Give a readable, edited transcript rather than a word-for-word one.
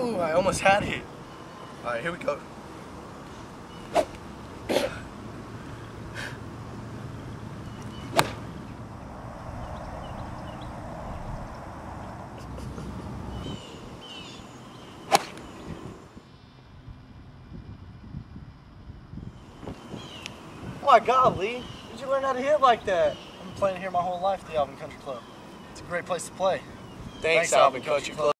Oh, I almost had it. All right, here we go. Oh my God, Lee, where did you learn how to hit like that? I've been playing here my whole life, the Alvin Country Club. It's a great place to play. Thanks, Alvin Country Club.